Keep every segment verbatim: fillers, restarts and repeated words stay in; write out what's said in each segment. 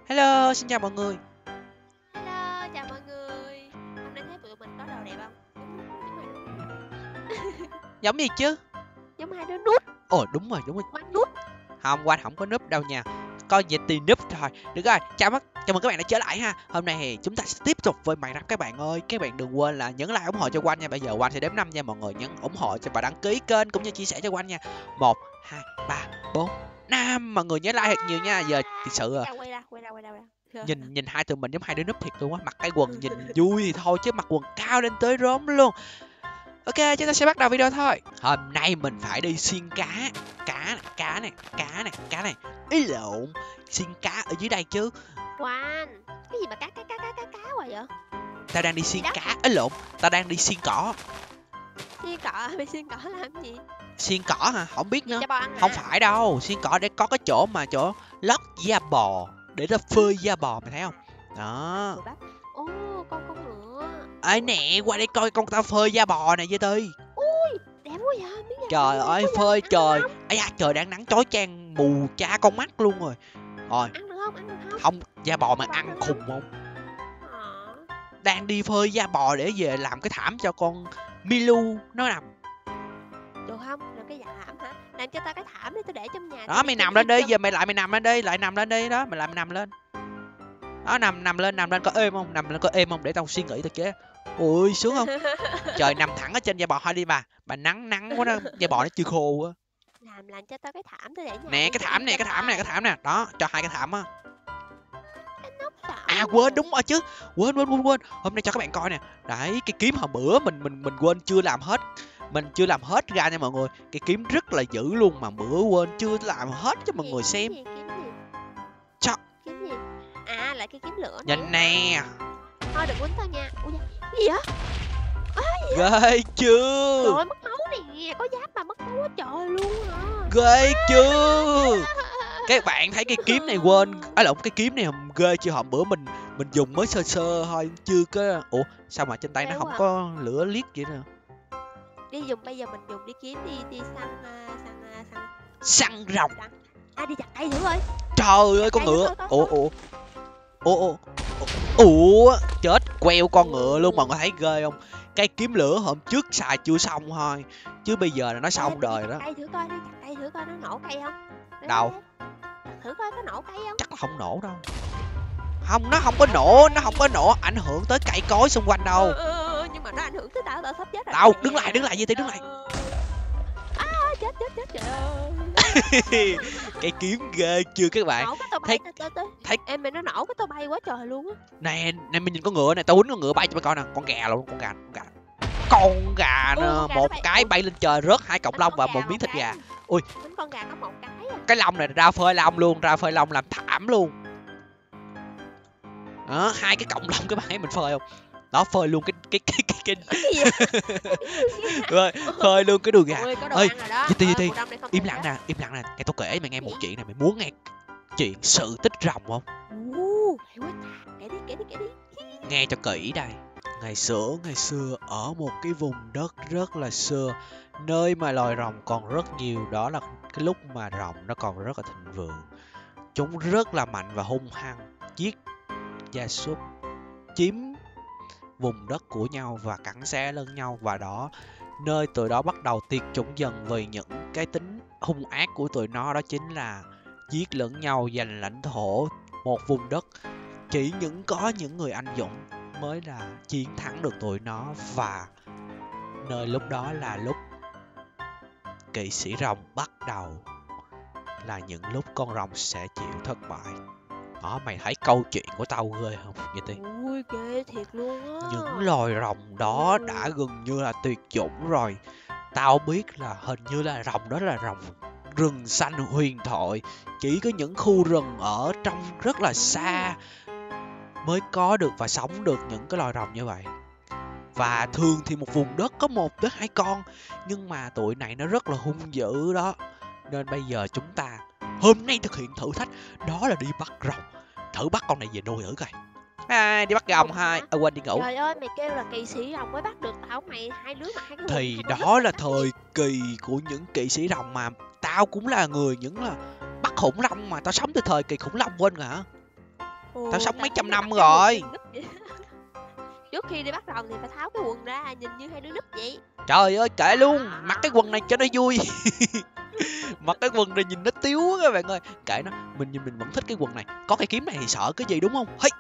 Hello, xin chào mọi người. Hello, chào mọi người. Hôm nay thấy tụi mình có đồ đẹp không? Giống gì chứ? Giống hai đứa nút. Ồ đúng rồi, đúng rồi. Quanh nút. Không, Quanh không có núp đâu nha. Coi vậy thì núp thôi. Được rồi, chào mắt, chào mừng các bạn đã trở lại ha. Hôm nay thì chúng ta sẽ tiếp tục với Minecraft các bạn ơi. Các bạn đừng quên là nhấn like ủng hộ cho Quanh nha. Bây giờ Quanh sẽ đếm năm nha mọi người. Nhấn ủng hộ cho và đăng ký kênh cũng như chia sẻ cho Quanh nha. Một, hai, ba, bốn, năm. Mọi người nhớ like thật nhiều nha. Giờ thực sự à. Quay ra, quay ra, quay ra, quay ra. Nhìn nhìn hai tụi mình giống hai đứa núp thiệt luôn á. Mặc cái quần nhìn vui thì thôi chứ mặc quần cao lên tới rốm luôn. Ok, chúng ta sẽ bắt đầu video thôi. Hôm nay mình phải đi xiên cá. Cá này, cá này, cá này, cá này. Ý lộn, xiên cá ở dưới đây chứ. Quanh, cái gì mà cá cá cá cá cá cá hoài vậy? Tao đang đi xiên cá, ý lộn, tao đang đi xiên cỏ. Xiên cỏ, mày xiên cỏ làm gì? Xiên cỏ hả? Không biết nữa. Cho bò ăn Không hả? phải đâu, xiên cỏ để có cái chỗ mà chỗ lót da bò để nó phơi da bò, mày thấy không? Đó. Tụi bác. Ô, con con ngựa. Ê nè, qua đây coi con tao phơi da bò nè với Ti. Ui, đẹp quá vậy, biết vậy. Trời ơi, phơi trời. Ây da, trời đang nắng chói chang mù cha con mắt luôn rồi. Rồi, Ăn được không? Ăn được không? không, da bò mà Bò ăn được khùng không? Ờ. Đang đi phơi da bò để về làm cái thảm cho con Milu nó nằm. Được không? Làm cái thảm hả? Làm cho tao cái thảm đi, tao để trong nhà. Đó, mày nằm lên đi, giờ mày lại mày nằm lên đi, lại nằm lên đi đó, mày lại mày nằm lên. Đó, nằm nằm lên, nằm lên có êm không? Nằm lên có êm không để tao suy nghĩ tao chế. Ui, sướng không? Trời, nằm thẳng ở trên da bò thôi đi bà. Bà nắng nắng quá đó, da bò nó chưa khô á. Làm làm cho tao cái thảm tao để nhà. Nè, cái thảm nè, cái thảm nè, cái thảm nè. Đó, cho hai cái thảm á. Nóc sợ. À quên, đúng rồi chứ. Quên quên quên quên. Hôm nay cho các bạn coi nè. Đấy, cái kiếm hôm bữa mình mình mình quên chưa làm hết. Mình chưa làm hết ra nha mọi người. Cái kiếm rất là dữ luôn mà bữa quên chưa làm hết cho mọi người xem. Kiếm gì? Kiếm gì? Cho. Kiếm gì? À, lại cái kiếm lửa. Nhìn nè. Thôi đừng quýnh tao nha. Ui da, cái gì vậy? Ghê chưa? Trời ơi, mất máu nè, có giáp mà mất máu quá trời luôn hả? Ghê chưa? Các bạn thấy cái kiếm này quên, à lộn, cái kiếm này không ghê chưa? Hôm bữa mình mình dùng mới sơ sơ thôi chưa có. Ủa sao mà trên tay nó không có lửa liếc vậy nè? Đi dùng bây giờ mình dùng đi kiếm đi đi săn uh, săn uh, săn săn rồng. À, đi chặt cây thử coi. Trời ơi con ngựa. Ủa ủa ủa ủa ủa chết queo con ngựa luôn mà có thấy ghê không? Cái kiếm lửa hôm trước xài chưa xong thôi chứ bây giờ là nó xong đời đó. Cây thử coi, đi chặt cây thử coi nó nổ cây không? Đâu? Thử coi có nổ cây không? Chắc là không nổ đâu. Không, nó không có nổ, nó không có nổ ảnh hưởng tới cây cối xung quanh đâu. Ừ, ừ, nhưng mà nó ảnh hưởng tới tao, tao sắp chết rồi. Đâu, đứng lại, đứng lại, Di Ti đứng lại. À, chết chết chết trời ơi. Cái kiếm ghê chưa các bạn? Nổ cái tao bay, thấy... Tao, tao, thấy em mày nó nổ cái tao bay quá trời luôn á. Nè, nè mình nhìn con ngựa này, tao quýnh con ngựa bay cho mày coi nè, con gà luôn, con gà, con gà. Con gà nè, ừ, một cái bay. bay lên trời rớt hai cọng lông và một miếng thịt gà. Ui, con gà có một cái à. Cái lông này ra phơi lông luôn, ra phơi lông làm thảm luôn. Đó, hai cái cọng lông các bạn thấy mình phơi không? Đó, phơi luôn cái cái cái cái cái rồi phơi luôn cái đùi gà. Ơi, Di Ti, Di Ti, im lặng nè, im lặng nè, cái tôi kể mày nghe một chuyện này, mày muốn nghe chuyện sự tích rồng không? Kể đi, kể đi, kể đi. Nghe cho kỹ đây. Ngày xưa, ngày xưa ở một cái vùng đất rất là xưa, nơi mà loài rồng còn rất nhiều, đó là cái lúc mà rồng nó còn rất là thịnh vượng. Chúng rất là mạnh và hung hăng, giết gia súc, chiếm vùng đất của nhau và cắn xé lẫn nhau, và đó nơi tụi đó bắt đầu tuyệt chủng dần vì những cái tính hung ác của tụi nó, đó chính là giết lẫn nhau giành lãnh thổ một vùng đất. Chỉ những có những người anh dũng mới là chiến thắng được tụi nó, và nơi lúc đó là lúc kỵ sĩ rồng bắt đầu, là những lúc con rồng sẽ chịu thất bại. Đó, mày thấy câu chuyện của tao ghê không vậy Ti? Ui ghê thiệt luôn á. Những loài rồng đó ừ. đã gần như là tuyệt chủng rồi. Tao biết là hình như là rồng đó là rồng rừng xanh huyền thoại, chỉ có những khu rừng ở trong rất là xa mới có được và sống được những cái loài rồng như vậy. Và thường thì một vùng đất có một đến hai con, nhưng mà tụi này nó rất là hung dữ đó. Nên bây giờ chúng ta hôm nay thực hiện thử thách, đó là đi bắt rồng. Thử bắt con này về nuôi thử coi. À, đi bắt rồng hai, à, quên đi ngủ. Trời ơi, mày kêu là kỵ sĩ rồng mới bắt được tao, mày hai đứa mà hai cái thì hai đó là thời kỳ của những kỵ sĩ rồng mà. Tao cũng là người những là bắt khủng long mà, tao sống từ thời kỳ khủng long quên rồi hả? Ồ, Tao sống tao mấy thấy trăm mày năm mặc cái quần rồi. nhìn núp vậy. Trước khi đi bắt rồng thì phải tháo cái quần ra, nhìn như hai đứa núp vậy. Trời ơi kệ luôn, mặc cái quần này cho nó vui. Mặc cái quần này nhìn nó tiếu quá các bạn ơi. Kệ nó, mình nhìn mình vẫn thích cái quần này. Có cái kiếm này thì sợ cái gì đúng không? Hey.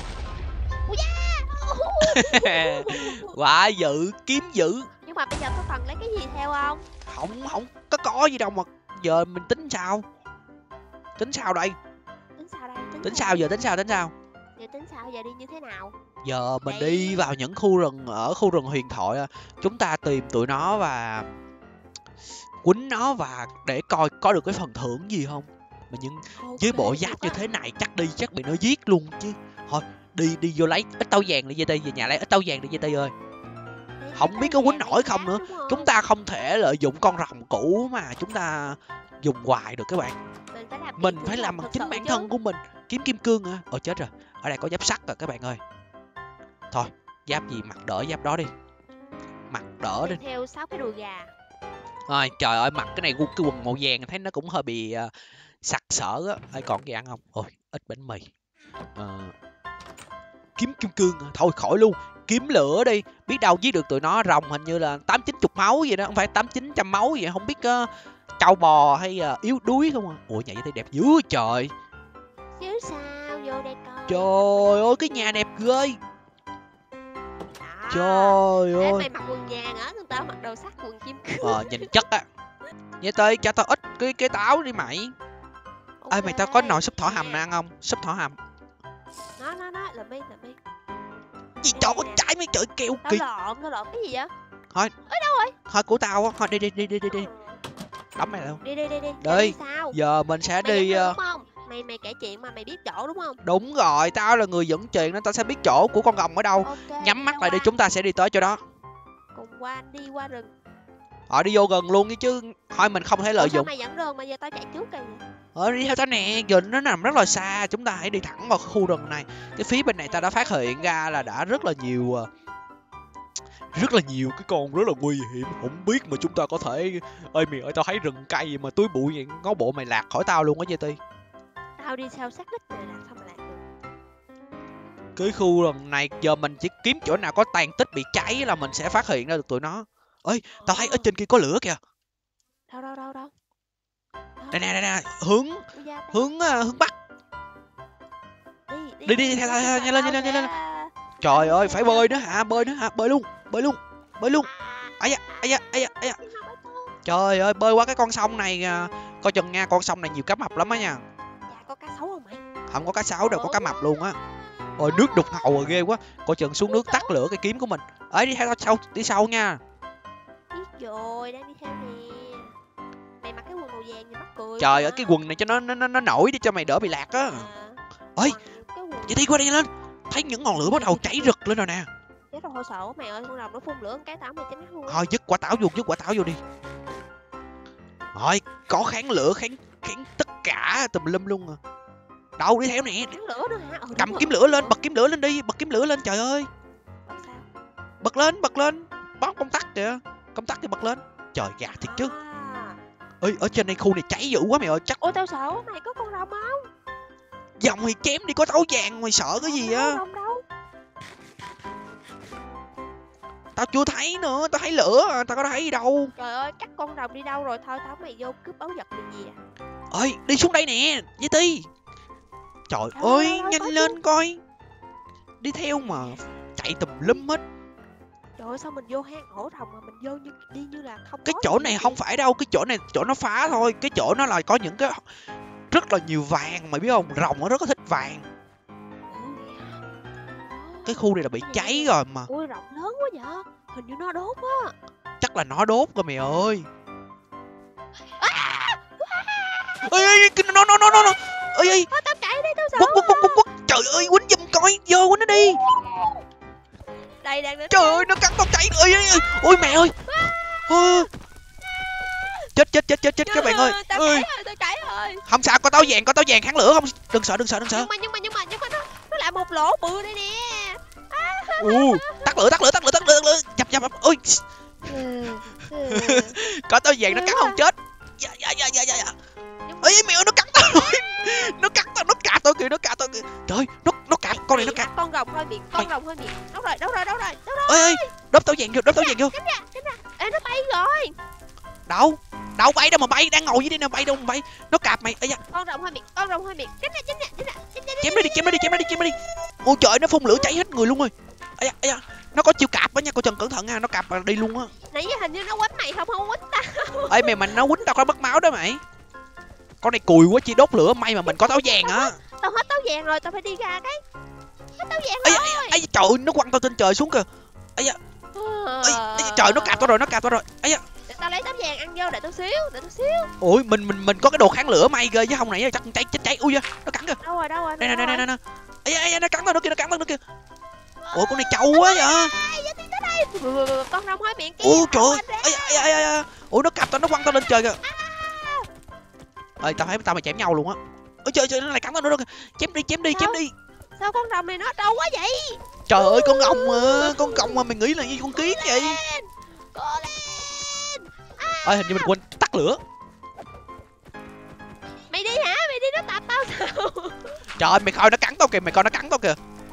Quả dữ, kiếm dữ. Nhưng mà bây giờ có cần lấy cái gì theo không? Không, không có có gì đâu mà. Giờ mình tính sao? Tính sao đây? Tính sao đây? Tính sao giờ, tính sao, tính sao? Giờ tính sao, giờ đi như thế nào? Giờ mình Đấy. đi vào những khu rừng, ở khu rừng huyền thoại, chúng ta tìm tụi nó và quýnh nó và để coi có được cái phần thưởng gì không. Mà nhưng với bộ Ok, giáp được như á. thế này chắc đi chắc bị nó giết luôn chứ. Thôi đi đi vô lấy ít táo vàng đi dê ti, về nhà lấy ít táo vàng đi dê ti ơi. Lấy Không cái biết táo có quýnh vàng nổi lấy không giáp nữa. đúng không? Chúng ta không thể lợi dụng con rồng cũ mà chúng ta dùng hoài được các bạn. Mình phải làm Mình điểm phải thưởng làm rồng bằng thật chính sự bản chứ. thân của mình. Kiếm kim cương à? Ồ chết rồi, ở đây có giáp sắt rồi các bạn ơi. Thôi giáp gì mặc đỡ giáp đó đi, mặc đỡ đi. Đi theo sáu cái đùi gà. Rồi trời ơi, mặc cái này gu- cái quần màu vàng thấy nó cũng hơi bị uh, sặc sỡ á. Ai còn gì ăn không? Ôi ít bánh mì. Ờ, kiếm kim cương à? Thôi khỏi luôn, kiếm lửa đi, biết đâu giết được tụi nó. Rồng hình như là tám chín chục máu vậy đó, không phải tám chín trăm máu vậy, không biết uh, trâu bò hay uh, yếu đuối không à. Ủa nhảy thấy đẹp dữ trời. Chứ sao, vô đây coi. Trời ơi cái nhà đẹp ghê. Đó. Trời Ê, ơi. mày mặc quần vàng á, người ta mặc đồ sắt quần kim cương. Ờ nhìn chất á. Vậy tơi cho tao ít cái cái táo đi mày. Ê mày tao có nồi súp thỏ hầm nè ăn không? Súp thỏ hầm. Nó nó nó làm đi làm đi. Gì Đây trời nè. ơi trái mấy trời kêu Tao kì. lộn, tao lộn cái gì vậy? Thôi. Ơi đâu rồi? Thôi của tao á, thôi đi đi đi đi đi đi. Đấm mày luôn. Đi đi đi đi. Đi. Đi sao? Giờ mình sẽ Mày đi dẫn đường uh, đúng không? Mày mày kể chuyện mà mày biết chỗ đúng không? đúng rồi, tao là người dẫn chuyện nên tao sẽ biết chỗ của con rồng ở đâu. Ok. Nhắm đi mắt ra lại đi, qua. chúng ta sẽ đi tới chỗ đó. Cùng qua đi qua rừng. Họ đi vô gần luôn chứ thôi mình không thể lợi Ủa sao dụng. mày dẫn đường mà giờ tao chạy trước kìa vậy? Ờ đi theo tao nè, giờ nó nằm rất là xa, chúng ta hãy đi thẳng vào khu rừng này. Cái phía bên này tao đã phát hiện ra là đã rất là nhiều uh, rất là nhiều cái con rất là nguy hiểm, không biết mà chúng ta có thể. Ơi mày ơi, tao thấy rừng cây mà túi bụi vậy, ngó bộ mày lạc khỏi tao luôn á dê ti. Tao đi theo sát đích rồi là sao mà lạc được? Cái khu rừng này giờ mình chỉ kiếm chỗ nào có tàn tích bị cháy là mình sẽ phát hiện ra được tụi nó. Ơi tao thấy ở trên kia có lửa kìa. Đâu đâu đâu đâu? Đây nè đây nè, hướng hướng uh, hướng bắc. Đi Đi đi theo tao, nhanh lên nhanh lên nhanh lên. Trời ơi phải bơi nữa hả? Bơi nữa hả? Bơi luôn, bơi luôn, bơi luôn. Ây da, ây da, ây da, ây da. Trời ơi bơi qua cái con sông này uh, coi chừng nha, con sông này nhiều cá mập lắm á nha. Dạ có cá sấu không mày? Không có cá sấu đâu, có cá mập luôn á. Ôi nước đục ngầu rồi ghê quá. Coi chừng xuống nước tắt lửa cái kiếm của mình. Ấy đi theo tao sau, đi sau nha. Biết rồi, đang đi theo nè. Mày mặc cái quần màu vàng thì mắc cười. Trời ơi cái quần này cho nó nó nó nổi đi cho mày đỡ bị lạc á. Ơi, vậy đi qua đây lên. Thấy những ngọn lửa bắt đầu cháy rực lên rồi nè. Chết rồi sợ quá mày ơi, con rồng nó phun lửa cái táo mày chết mắt luôn. Thôi dứt quả táo vô, dứt quả táo vô đi. Rồi, có kháng lửa, kháng kháng tất cả tùm lum luôn à. Đâu đi theo nè. Kháng lửa nữa hả? Ừ, Cầm kiếm lửa lên, bật kiếm lửa lên đi, bật kiếm lửa lên trời ơi. Bật sao? Bật lên, bật lên. Bóc công tắc kìa. Công tắc thì bật lên. Trời gà thiệt chứ. À. Ơi ở trên đây khu này cháy dữ quá mày ơi, chắc Ôi tao sợ quá mày, có con rồng không? dòng thì chém đi, có táo vàng mày sợ cái gì á? Rồng đâu? Tao chưa thấy nữa, tao thấy lửa à, tao có thấy gì đâu. Trời ơi, chắc con rồng đi đâu rồi, thôi tao mày vô cướp báu vật gì gì à? Ơi đi xuống đây nè dê ti. Trời Đâu, ơi đâu, đâu, nhanh có lên chứ. coi. Đi theo mà chạy tùm lum hết. Trời ơi sao mình vô hang ổ rồng mà mình vô như đi như là không Cái có chỗ gì này vậy? không phải đâu, cái chỗ này chỗ nó phá thôi. Cái chỗ nó là có những cái rất là nhiều vàng mày biết không, rồng nó rất là thích vàng. Ừ, vậy hả? Cái khu này là bị Cái gì cháy vậy? rồi mà. Ui rồng lớn quá vậy, hình như nó đốt á. Chắc là nó đốt rồi mày ơi. Ơi ơi nó nó nó nó nó ơi ơi Thôi tao chạy đi, tao sợ quất quất quất quất quất. Trời ơi quýnh giùm coi, vô quýnh nó đi. đây đang đến. Trời ơi nó cắn tao chạy. Ơi ơi ôi mẹ ơi. Ôi. Chết chết chết chết chết các bạn ơi. Tao Ơi. chạy rồi, tao chạy rồi. Không sao, có táo vàng, có táo vàng kháng lửa không. Đừng sợ đừng sợ đừng sợ. Nhưng mà nhưng mà nhưng mà nhưng mà nó nó lại một lỗ bự đây nè. U tắt lửa tắt lửa tắt lửa tắt lửa, tắt lửa. Dập dập dập. Ôi có táo vàng nó cắn không chết. Dạ dạ dạ dạ dạ. Ơi mẹ ơi nó cắn tao rồi. Nó cắn tao, nó cạ tao kìa, nó cạ tao kìa. Trời ơi, nó con này nó Mày cạp. bắt con rồng hơi miệng, con Mày- rồng hơi miệng. Đâu rồi, đâu rồi, đâu rồi, đâu rồi. Ơi ơi, đớp táo vàng vô, đớp táo vàng vô. Tránh ra, tránh ra. Ê, nó bay rồi. Đâu? Đâu bay đâu mà bay, đang ngồi dưới đây nè, bay đâu mà bay. Nó cạp mày. Ây da, Con rồng hơi miệng, con rồng hơi miệng. Tránh ra, tránh ra, tránh ra, tránh ra. chém nó đi, chém nó đi, chém nó đi, chém nó đi. Ôi trời, nó phun lửa cháy hết người luôn rồi. Ây da, ây da. Nó có chiêu cạp á nha, cô Trần cẩn thận nha, nó cạp mà đi luôn á. Nãy giờ hình như nó quánh mày không, không quánh tao. Ê mày, mình nó quýnh tao có mất máu đó mày. Con này cùi quá, chỉ đốt lửa, may mà mình có táo vàng á. Tao hết táo vàng rồi, tao phải đi ra cái. Hết táo vàng Ây rồi. da, ây da, trời ơi, nó quăng tao trên trời xuống kìa. Ây da, ây da, trời, nó cạp tao rồi, nó cạp tao rồi. Ây da. Để tao lấy táo vàng ăn vô, để tao xíu, để tao xíu. Ôi, mình mình mình có cái đồ kháng lửa may ghê chứ không này chắc cháy chết cháy. Ui da, nó cắn kìa. Đâu rồi, đâu rồi. Đây nè, đâu đây nè, rồi? đây nè. Ây da, ây da, nó cắn tao nữa kìa, nó cắn tao nữa kìa. Ủa con này trâu quá vậy. Ai, giá tiền tới đây. Con rồng hơi miệng kia. Ôi trời Ông ơi. anh ra. Ây da, ây da, ây da. Ủa nó cạp tao, nó quăng tao lên trời kìa. Ơi tao thấy tao mày chém nhau luôn á. Ôi trời trời, nó lại cắn tao nữa rồi kìa. Chém đi, chém đi, chém đi. Sao con rồng này nó trâu quá vậy? Trời ơi con rồng mà, con rồng mà mày nghĩ là như con kiến vậy. Cố lên. Ơi hình như mình quên tắt lửa. Mày đi hả? Mày đi nó tạp tao sao? Trời ơi mày coi nó cắn tao kìa, mày coi nó cắn tao kìa.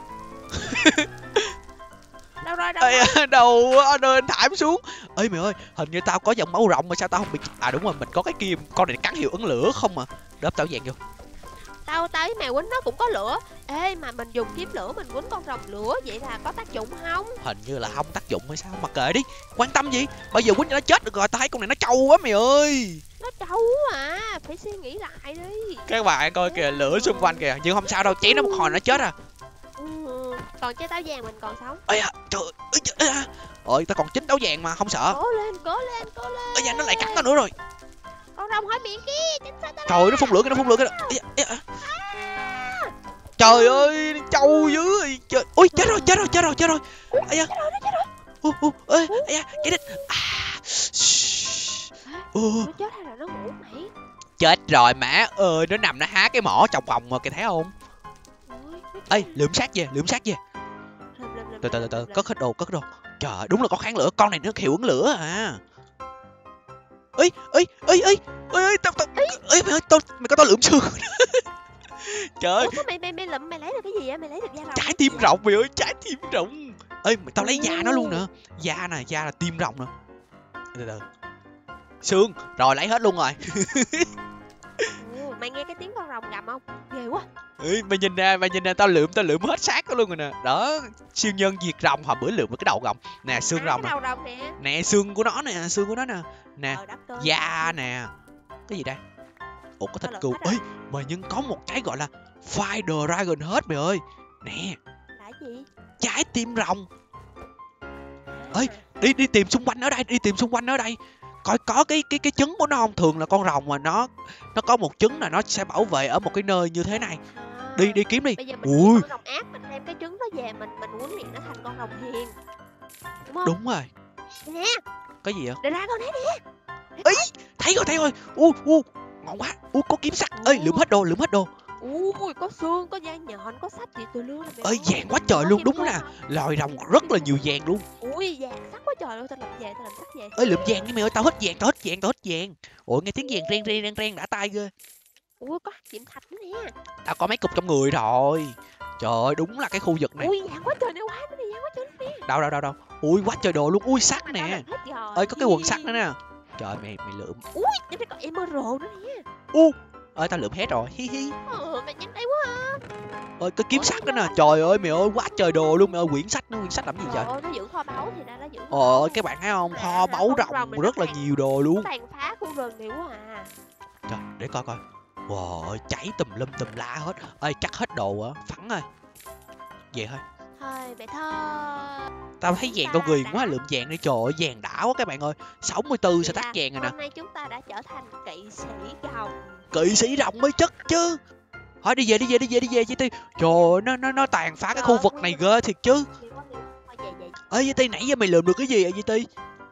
Đâu rồi, đâu Ê, rồi? đầu anh ơi anh thả em xuống. Ê mày ơi, hình như tao có dòng máu rồng mà sao tao không bị. À đúng rồi, mình có cái kim, con này cắn hiệu ứng lửa không mà. Đớp tao vàng vô. Tao tao với mày quýnh nó cũng có lửa. Ê mà mình dùng kiếm lửa mình quýnh con rồng lửa vậy là có tác dụng không? Hình như là không tác dụng hay sao mà kệ đi. Quan tâm gì? Bây giờ quýnh cho nó chết được rồi, tao thấy con này nó trâu quá mày ơi. Nó trâu à, phải suy nghĩ lại đi. Các bạn coi kìa, lửa xung quanh kìa, nhưng không sao đâu, chém nó một hồi nó chết à. Ừ, còn trái táo vàng mình còn sống. Ây da, trời ơi. Ây da. Ôi tao còn chín táo vàng mà không sợ. Cố lên, cố lên, cố lên. Ây da, nó lại cắn tao nữa rồi. Con rồng hỏi miệng kia, tránh xa tao. Trời ơi, nó phun lửa kìa, nó phun lửa kìa. Ây da, ây da. Trời ơi, trâu dữ rồi. Trời. Ui chết rồi, chết rồi, chết rồi, chết rồi. Ây da. Ui, ui, ê, ây da, cái đít. À. Ui. Nó chết hay là nó ngủ mày? Chết rồi má ơi, nó nằm nó há cái mỏ chọc vòng mà kìa thấy không? Ôi, Ê, lượm sát về, lượm sát về. lầm, lầm, lầm, Từ từ từ lầm, từ, lầm, lầm. cất hết đồ, cất hết đồ. Trời ơi, đúng là có kháng lửa, con này nó hiệu ứng lửa à. Ê, ê, ê, ê, ê, tao tao ê mày ơi, tao mày có tao lượm xương. Trời ơi, Ủa sao mày mày mày lụm mày lấy được cái gì á? Mày lấy được da rồng. trái tim rồng mày ơi, trái tim rồng. Ê, mày tao lấy da nó luôn nè. Da nè, da là tim rồng nè. Từ từ. Xương, rồi lấy hết luôn rồi. Ồ, mày nghe cái tiếng con rồng gầm không? Ghê quá. Ê, mày nhìn nè, mày nhìn nè, tao lượm, tao lượm hết xác nó luôn rồi nè. Đó, siêu nhân diệt rồng, hồi bữa lượm được cái đầu rồng. Nè, xương À, rồng cái nè. đầu rồng nè. Nè, xương của nó nè, xương của nó nè. Nè, Trời đất ơi. da nè. Cái gì đây? Ủa có thịt Tao lượm cừu. hết rồi. Ê, mà nhưng có một cái gọi là Fire Dragon hết mày ơi. Nè, Là cái gì? trái tim rồng. À, Ê, đi đi tìm xung quanh ở đây, đi tìm xung quanh ở đây. Coi có cái cái cái trứng của nó không? Thường là con rồng mà nó nó có một trứng là nó sẽ bảo vệ ở một cái nơi như thế này. à. Đi đi kiếm đi. Bây giờ mình Ui. Ui. con rồng ác mình đem cái trứng đó về mình mình huấn luyện nó thành con rồng hiền. Đúng không? Đúng rồi. Nè, Cái gì vậy? để ra con đấy nè. Thấy rồi, thấy rồi. U u ngon quá. U có kiếm sắt. Ê, lượm hết đồ, lượm hết đồ. Ui, có xương, có da nhọn, có sắt gì từ lưa là mày Ê, ơi. vàng quá trời Có luôn, kim đúng cương nè. không? Loài rồng rất là nhiều vàng luôn. Ui, vàng sắt quá trời luôn, tao làm về, tao làm sắt về. Ê, lượm vàng đi mày ơi, tao hết vàng, tao hết vàng, tao hết vàng. Ủa nghe tiếng vàng ren ren ren ren đã tai ghê. Ui, có hạt diệm thạch nữa nè. Tao có mấy cục trong người rồi. Trời ơi, đúng là cái khu vực này. Ui, vàng quá trời nè, quá nữa nè, vàng quá trời nữa nè. Đâu đâu đâu đâu. Ui quá trời đồ luôn. Ui sắt Mà tao nè. làm hết rồi. Ơi có cái quần sắt nữa nè. Trời mày mày lượm. Ui, trên đây còn emerald nữa nè. U. Ơi tao lượm hết rồi. Hi hi. Ờ, mày nhanh tay quá à. Ơi cái kiếm sắt nữa nè. Trời ơi mày ơi, quá trời đồ luôn mày ơi, quyển sách nữa, quyển sách làm gì Trời trời? ơi, nó giữ kho báu thì ra nó giữ. Ôi các bạn thấy không? Kho báu rồng rất là nhiều đồ luôn. Tàn phá khu rừng này quá à. Trời, để coi coi. Wow ơi, cháy tùm lum tùm la hết. Ơi chắc hết đồ á, phẳng ơi. Về thôi. Thôi, mày thôi. Tao thấy vàng tao ghiền quá, lượm vàng đi, trời ơi vàng đã quá các bạn ơi. sáu mươi tư sẽ tắt vàng rồi nè. Hôm nay chúng ta đã trở thành kỵ sĩ rồng. Kỵ sĩ rồng mới chất chứ. Thôi đi về đi về đi về đi về Chi Ti. Trời ơi, nó nó nó tàn phá cái khu vực này ghê thiệt chứ. Đi qua đi. Thôi về về. Ê Chi Ti, nãy giờ mày lượm được cái gì vậy Chi Ti?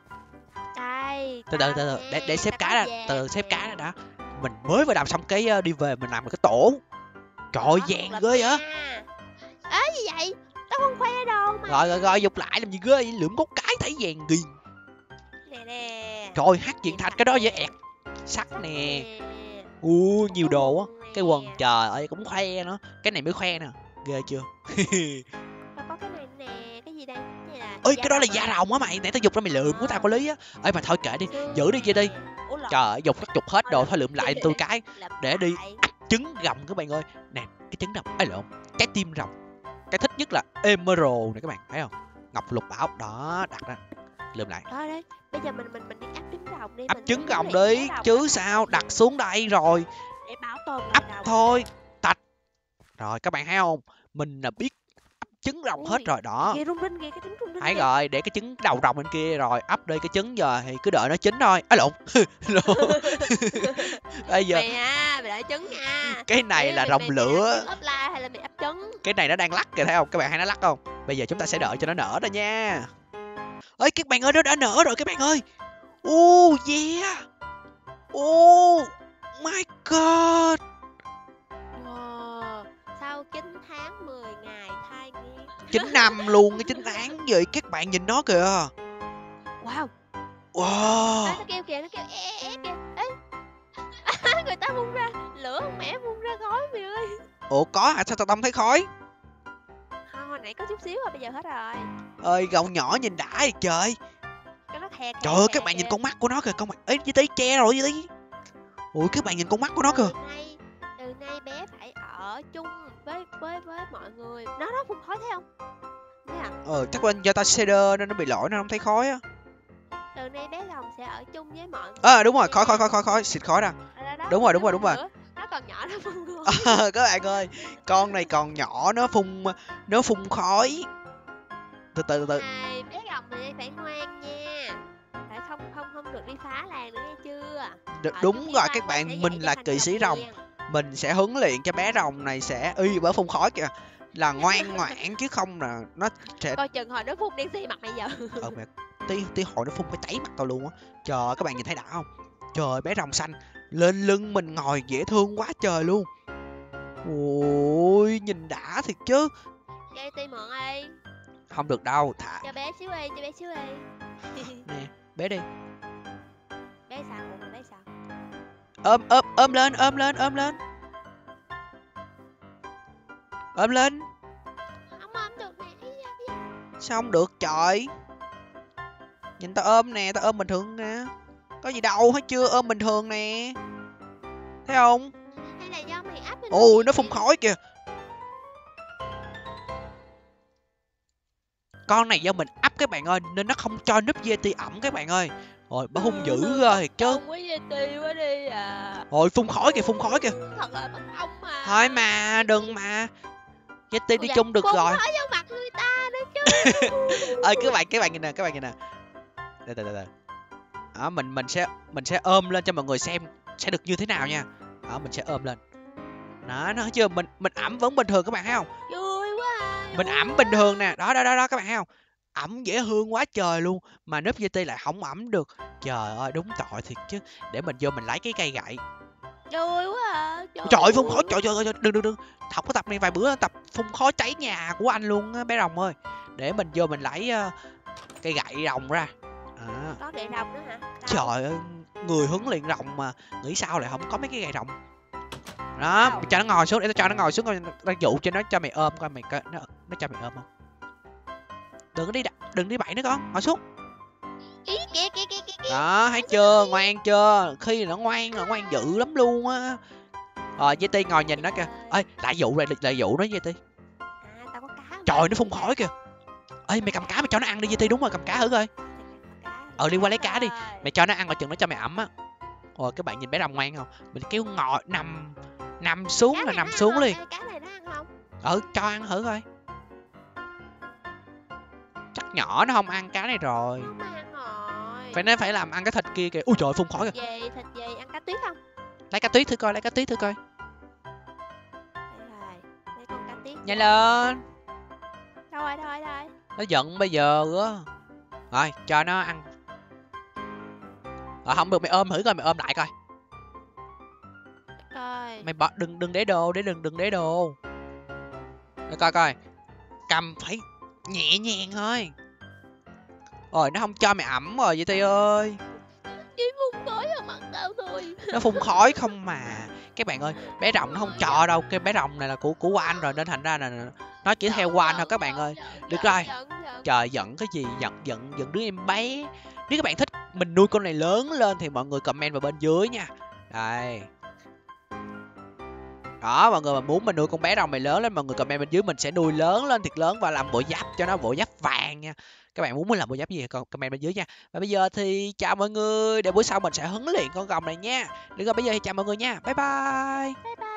Đây. Từ từ tao từ từ, nè, để để xếp tao cá có ra, vàng từ từ xếp nè. cá ra đã. Mình mới vừa đào xong cái ờ, đi về mình làm một cái tổ. Trời ơi Đó, vàng lập ghê vậy. nha. Ê gì vậy? Tao không khoe đâu mà. Rồi rồi rồi dục lại làm gì ghê vậy? Lượm có cái thấy vàng ghiền. Nè nè. Trời ơi, hát diện thạch cái đó dễ ẹt. Sắt nè. U nhiều đồ á. Cái quần trời ơi cũng khoe nữa. Cái này mới khoe nè. ghê chưa? Và có cái này nè, cái gì đây? Cái này là Ơi da cái đó là rồng da hả? rồng á mày, nãy tao giục ra mày lượm của tao có lý á. Ơi mà thôi kệ đi, Xương giữ đi Di Ti. nè. Ủa lộn, Trời ơi, giục nó giục hết thôi đồ lộn. thôi lượm lại tôi cái Lặp để đi lại. trứng rồng các bạn ơi. Nè, cái trứng rồng, ấy lộn, cái tim rồng. Cái thích nhất là emerald này các bạn thấy không? Ngọc lục bảo đó, đặt ra. Lượm lại. Thôi đi, bây giờ mình mình mình đi áp trứng rồng đi, Ấp mình trứng sẽ rồng huấn luyện đi, bé rồng chứ á, sao, đặt xuống đây rồi. để bảo tồn loài Ấp rồng. thôi, tạch. Rồi các bạn thấy không? Mình là biết ấp trứng rồng hết Ui, rồi đó. kìa rung rinh kìa, cái trứng rung rinh Thấy kìa. rồi, để cái trứng đầu rồng bên kia rồi, ấp đi cái trứng giờ thì cứ đợi nó chín thôi. Á lộn. Lộn. Bây giờ Mày à, mày đợi trứng nha. cái này Ê, là mày, rồng mày, mày ấp lửa. trứng offline hay là mày ấp trứng? Cái này nó đang lắc kìa thấy không? Các bạn thấy nó lắc không? Bây giờ chúng ta sẽ đợi cho nó nở ra nha. Ơi các bạn ơi, nó đã nở rồi các bạn ơi. Oh yeah. Oh my god. Wow, sau chín tháng mười ngày thai nghiến. chín năm luôn, cái chín tháng vậy các bạn nhìn nó kìa. Wow. Wow. Ê, nó kêu kìa, nó kêu é é kìa. Ê. Người ta vung ra lửa, con mẹ vung ra khói mày ơi. Ủa có hả? Sao tao không thấy khói? Không, hồi nãy có chút xíu rồi, bây giờ hết rồi. Ơi rồng nhỏ nhìn đã vậy trời. Cái nó thè Trời ơi các bạn nhìn con mắt của nó kìa, con mắt ấy Di Tí che rồi Di Tí. Ui các bạn nhìn con mắt của nó kìa. Từ nay, từ nay bé phải ở chung với với với mọi người. Nó nó phun khói thấy không? Thấy à? Ờ chắc là do tao shader nên nó bị lỗi nên không thấy khói á. Từ nay bé rồng sẽ ở chung với mọi người. Ờ à, đúng rồi, khói khói khói khói khói, xịt khói ra. Đó, đó, Đúng rồi, đúng rồi, đúng rồi. nữa. Nó còn nhỏ nó phun khói. À, các bạn ơi, con này còn nhỏ nó phun nó phun khói. Từ từ từ từ. Này, bé rồng này phải ngoan nha. Phải không không không được đi phá làng nữa nghe chưa? Đ- Ở đúng chung với rồi nhau các á, bạn, sẽ mình dạy là cho thành kỵ sĩ rồng rồng. hiền. Mình sẽ huấn luyện cho bé rồng này sẽ y bởi phun khói kìa. Là ngoan ngoãn chứ không là nó sẽ Coi chừng hồi nó phun đen xi mặt mày giờ. ờ mẹ tí tí hồi nó phun phải cháy mặt tao luôn á. Trời ơi, các bạn nhìn thấy đã không? Trời bé rồng xanh lên lưng mình ngồi dễ thương quá trời luôn. Ôi nhìn đã thiệt chứ. Cho ti mượn đi. Không được đâu, thả Cho bé xíu đi, cho bé xíu đi. nè, bé đi. Bé sao rồi, bé sao? Ôm ôm ôm lên, ôm lên, ôm lên. Ôm lên. Không ôm được nè. Sao không được trời? Nhìn tao ôm nè, tao ôm bình thường nè. Có gì đâu hết chưa, ôm bình thường nè. Thấy không? Hay là do mày áp lên Ôi nó phun khói kìa. Con này do mình ấp các bạn ơi nên nó không cho núp dê ti ẩm các bạn ơi. Rồi bà hung dữ ra thiệt chứ. Không quý ti quá đi à. Rồi phun khói kìa, phun khói kìa. Thật là bất công mà. Thôi mà đừng mà. Dê ti đi Ôi dạ, chung được phun rồi. khói vô mặt người ta nữa chứ. Ơi các bạn, các bạn nhìn nè, các bạn nhìn nè. Từ từ từ từ. Đó, mình mình sẽ mình sẽ ôm lên cho mọi người xem sẽ được như thế nào nha. Đó mình sẽ ôm lên. Đó, nó thấy chưa? Mình mình ẩm vẫn bình thường các bạn thấy không? Vui quá à. Mình vui ẩm quá. bình thường nè. Đó đó đó đó các bạn thấy không? Ẩm dễ thương quá trời luôn mà nếp dê ti lại không ẩm được. Trời ơi đúng tội thiệt chứ. Để mình vô mình lấy cái cây gậy. Vui quá à. Trời, Trời ơi vui phun khói, quá. trời trời ơi đừng đừng đừng. Học cái tập này vài bữa tập phun khói cháy nhà của anh luôn á bé rồng ơi. Để mình vô mình lấy uh, cây gậy rồng ra. À. Có gậy rồng nữa hả? Đâu? Trời ơi, người huấn luyện rồng mà nghĩ sao lại không có mấy cái gậy rồng. Đó, Đâu? cho nó ngồi xuống để tao cho nó ngồi xuống coi tao dụ cho nó cho mày ôm coi mày coi nó nó cho mày ôm không. Đừng có đi đừng đi bậy nữa con, ngồi xuống. Ý kìa kìa kìa kìa. Đó, thấy chưa, ngoan chưa? Khi nó ngoan là ngoan dữ lắm luôn á. Rồi Dê Ti ngồi nhìn nó kìa. Ê, lại dụ lại lại dụ nó Dê Ti. À, tao có cá. Trời nó phun khói kìa. Ê mày cầm cá mày cho nó ăn đi Dê Ti, đúng rồi cầm cá thử coi. Ờ đi qua lấy cá đi. Mày cho nó ăn coi chừng nó cho mày ẩm á. Rồi các bạn nhìn bé rồng ngoan không? Mình kêu ngồi nằm nằm xuống Cá là này nằm nó ăn xuống không? liền. Ê, cá này nó ăn không? Ừ cho ăn thử coi. Chắc nhỏ nó không ăn cá này rồi. Không ăn rồi. Phải nó phải làm ăn cái thịt kia kìa. Ui trời phun khói kìa. Gì thịt gì ăn cá tuyết không? Lấy cá tuyết thử coi, lấy cá tuyết thử coi. Đây rồi, đây con cá tuyết. Nhanh lên. Đâu rồi, đâu rồi, đâu rồi? Nó giận bây giờ á. Rồi cho nó ăn. Rồi không được mày ôm thử coi, mày ôm lại coi. Coi. Mày bỏ đừng đừng để đồ, để đừng đừng để đồ. Để coi coi. Cầm phải nhẹ nhàng thôi. Rồi nó không cho mày ẩm rồi vậy Ti ơi. Chỉ phun khói vào mặt tao thôi. Nó phun khói không mà. Các bạn ơi, bé rồng nó không chọ đâu, cái bé rồng này là của của của anh rồi, nên thành ra là nó chỉ theo qua anh thôi các bạn ơi. Được rồi. Giận, giận. Trời, giận cái gì, giận giận giận đứa em bé. Nếu các bạn thích mình nuôi con này lớn lên thì mọi người comment vào bên dưới nha. Đây. Đó, mọi người mà muốn mình nuôi con bé rồng này lớn lên, mọi người comment bên dưới, mình sẽ nuôi lớn lên thiệt lớn và làm bộ giáp cho nó, bộ giáp vàng nha. Các bạn muốn mình làm bộ giáp gì thì comment bên dưới nha. Và bây giờ thì chào mọi người, để buổi sau mình sẽ huấn luyện con rồng này nha. Được rồi, bây giờ thì chào mọi người nha. Bye bye. Bye bye.